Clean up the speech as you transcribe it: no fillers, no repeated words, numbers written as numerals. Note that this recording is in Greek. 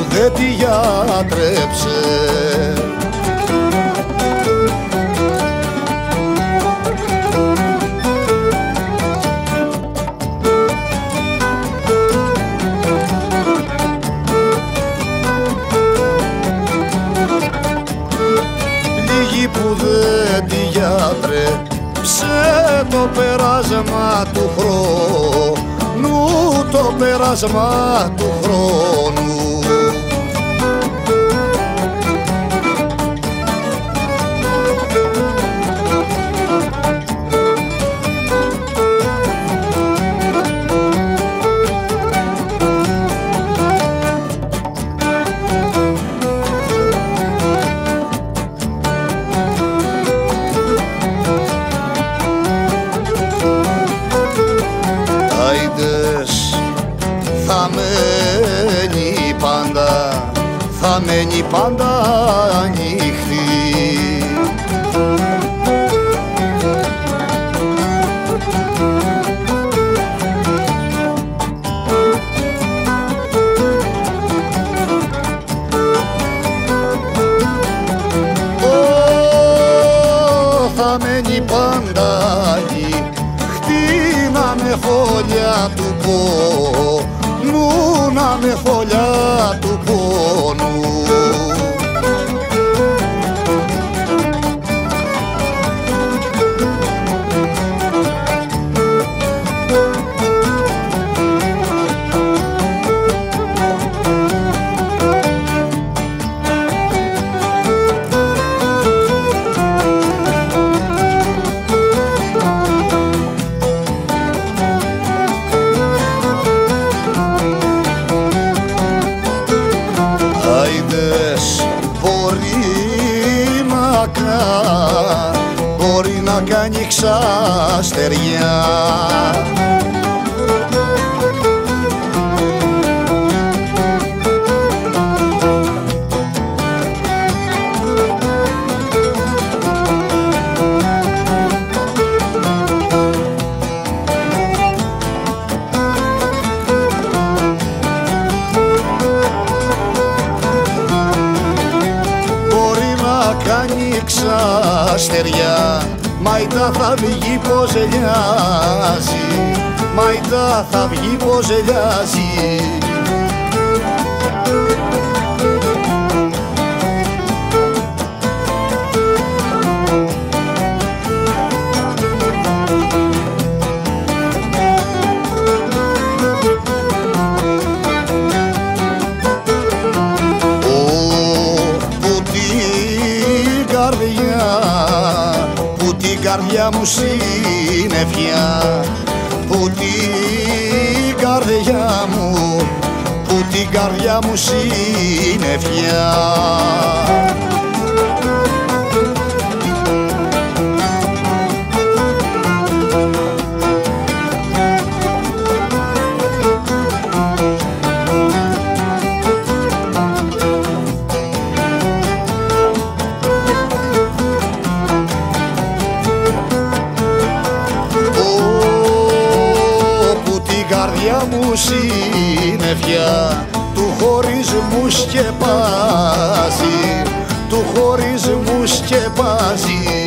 δεν τη γιατρέψε. Λίγοι που δεν τη γιατρέψε το πέρασμα του χρόνου, το πέρασμα του χρόνου. Θα μένει πάντα ανοιχτή. Θα μένει πάντα ανοιχτή, να με φωλιά του πόνου, να με φωλιά του πόνου. Μπορεί να κάνει ξαστεριά. Κάνει ξαστεριά, μαϊτά θα βγει πως ελιάζει, μαϊτά θα βγει πως ελιάζει. Που την καρδιά μου συννεφιά, που την καρδιά μου, που την καρδιά μου συννεφιά. Καρδιά μου συννεφιά του χωρισμού σκεπάζει, του χωρισμού σκεπάζει.